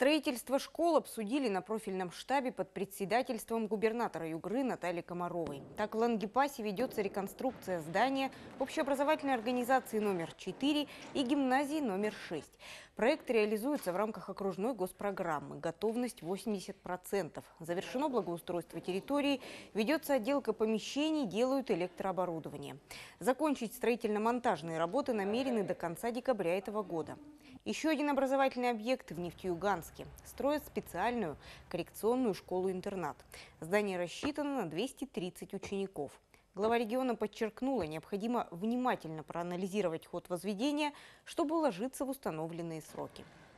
Строительство школ обсудили на профильном штабе под председательством губернатора Югры Натальи Комаровой. Так, в Лангепасе ведется реконструкция здания общеобразовательной организации номер 4 и гимназии номер 6. Проект реализуется в рамках окружной госпрограммы «Готовность 80%». Завершено благоустройство территории, ведется отделка помещений, делают электрооборудование. Закончить строительно-монтажные работы намерены до конца декабря этого года. Еще один образовательный объект в Нефтеюганске. Строят специальную коррекционную школу-интернат. Здание рассчитано на 230 учеников. Глава региона подчеркнула, необходимо внимательно проанализировать ход возведения, чтобы уложиться в установленные сроки.